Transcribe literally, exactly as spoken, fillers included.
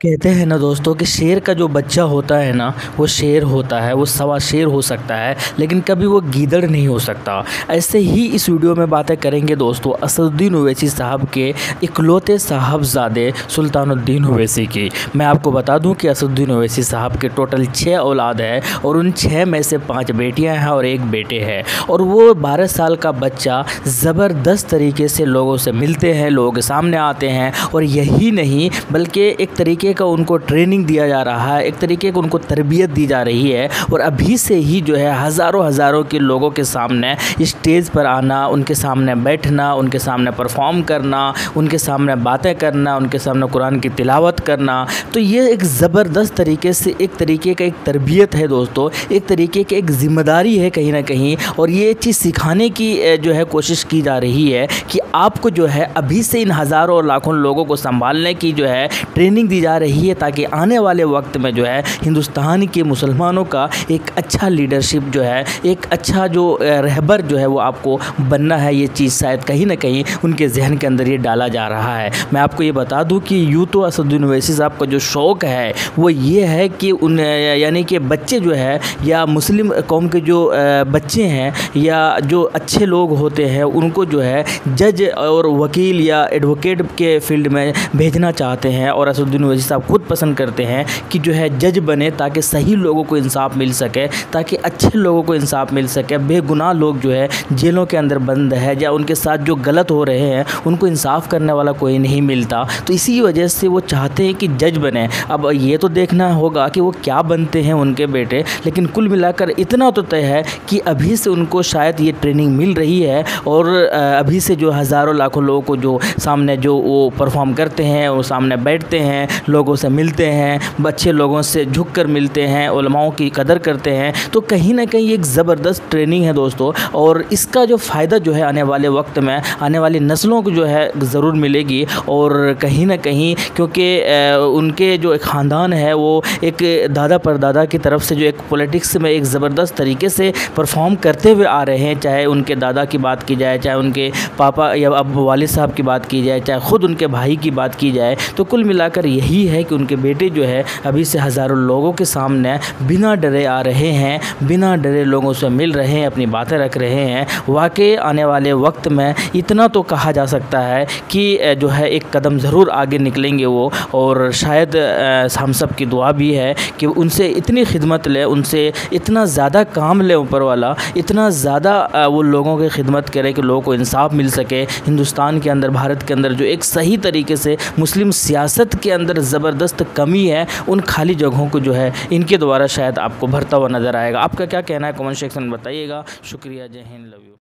کہتے ہیں نا دوستوں کہ شیر کا جو بچہ ہوتا ہے نا وہ شیر ہوتا ہے، وہ سوا شیر ہو سکتا ہے لیکن کبھی وہ گیدڑ نہیں ہو سکتا۔ ایسے ہی اس ویڈیو میں باتیں کریں گے دوستو اسد الدین اویسی صاحب کے اکلوتے صاحبزادے سلطان الدین اویسی کی۔ میں آپ کو بتا دوں کہ اسد الدین اویسی صاحب کے ٹوٹل چھ اولاد ہے اور ان چھ میں سے پانچ بیٹیاں ہیں اور ایک بیٹے ہیں، اور وہ بارہ سال کا بچہ زبردست طریقے سے لوگوں سے ملتے ہیں، لوگوں کے سامنے آتے ہیں، اور یہی نہیں بلکہ ایک طریقے کا ان کو ٹریننگ دیا جا رہا ہے، ایک طریقے کو ان کو تربیت دی جا رہی ہے، اور ابھی سے ہی جو ہے ہزاروں ہزاروں کے لوگوں کے سامنے اسٹیج پر آنا، ان کے سامنے بیٹھنا، ان کے سامنے پرفارم کرنا، ان کے سامنے باتیں کرنا، ان کے سامنے قرآن کی تلاوت کرنا، تو یہ ایک زبردست طریقے سے ایک طریقے کا ایک تربیت ہے دوستو، ایک طریقے کی ایک ذمہ داری ہے کہیں نہ کہیں، اور یہ چیز سکھانے کی جو ہے کوشش کی جا رہی ہے کہ آپ کو جو ہے ابھی سے ان ہزاروں اور لاکھوں لوگوں کو سنبھالنے کی جو ہے ٹریننگ دی جا رہی ہے، تاکہ آنے والے وقت میں جو ہے ہندوستان کے مسلمانوں کا ایک اچھا لیڈرشپ جو ہے، ایک اچھا جو رہبر جو ہے وہ آپ کو بننا ہے۔ یہ چیز شاید کہیں نہ کہیں ان کے ذہن کے اندر یہ ڈالا جا رہا ہے۔ میں آپ کو یہ بتا دوں کہ یوں تو اسد الدین اویسی صاحب کا جو شوق ہے وہ یہ ہے کہ ان یعنی کہ بچے جو ہے یا مسلم قوم کے جو بچے ہیں یا جو اچھے لوگ ہوتے ہیں ان کو جو ہے جج اور وکیل یا ایڈوکیٹ کے فیلڈ میں بھیجنا چاہتے ہیں، اور اسد الدین اویسی صاحب خود پسند کرتے ہیں کہ جو ہے جج بنے تاکہ صحیح لوگوں کو انصاف مل سکے، تاکہ اچھے لوگوں کو انصاف مل سکے۔ بے گناہ لوگ جو ہے جیلوں کے اندر بند ہے یا ان کے ساتھ جو غلط ہو رہے ہیں ان کو انصاف کرنے والا کوئی نہیں ملتا، تو اسی وجہ سے وہ چاہتے ہیں کہ جج بنے۔ اب یہ تو دیکھنا ہوگا کہ وہ کیا بنتے ہیں ان کے بیٹے، لیکن کل ملا کر اتنا تو طے ہے کہ ابھی سے ان کو شاید یہ ٹریننگ مل رہی ہے، اور ابھی سے جو ہزاروں لاکھوں لوگوں کو جو سامنے جو وہ پرفارم کرتے ہیں، وہ سامنے بیٹھتے ہیں، لوگوں سے ملتے ہیں، بچے لوگوں سے جھک کر ملتے ہیں، علماؤں کی قدر کرتے ہیں، تو کہیں نہ کہیں ایک زبردست ٹریننگ ہے دوستو، اور اس کا جو فائدہ جو ہے آنے والے وقت میں آنے والی نسلوں کو جو ہے ضرور ملے گی، اور کہیں نہ کہیں کیونکہ ان کے جو ایک خاندان ہے وہ ایک دادا پردادا کی طرف سے جو ایک پولیٹکس میں ایک زبردست طریقے سے پرفارم کرتے ہوئے آ رہے ہیں، چاہے ان کے دادا کی بات کی جائے، چاہے ان کے پاپا یا اب والد صاحب کی بات کی جائے، چاہے خود ان کے بھائی کی بات کی جائے، تو کل ملا کر یہی ہے کہ ان کے بیٹے جو ہے ابھی سے ہزاروں لوگوں کے سامنے بنا ڈرے آ رہے ہیں، بنا ڈرے لوگوں سے مل رہے ہیں، اپنی باتیں رکھ رہے ہیں۔ واقعی آنے والے وقت میں اتنا تو کہا جا سکتا ہے کہ جو ہے ایک قدم ضرور آگے نکلیں گے وہ، اور شاید ہم سب کی دعا بھی ہے کہ ان سے اتنی خدمت لے، ان سے اتنا زیادہ کام لے اوپر والا، اتنا زیادہ وہ لوگوں کی خدمت کرے کہ لوگوں کو انصاف مل سکے۔ ہندوستان کے اندر، بھارت کے اندر جو ایک صحیح طریقے سے مسلم سیاست کے اندر زبردست کمی ہے، ان خالی جگہوں کو جو ہے ان کے دوارا شاید آپ کو بھرتا ہوا نظر آئے گا۔ آپ کا کیا کہنا ہے کمنٹ سیکشن میں بتائیے گا۔ شکریہ، جے ہند، لو یو۔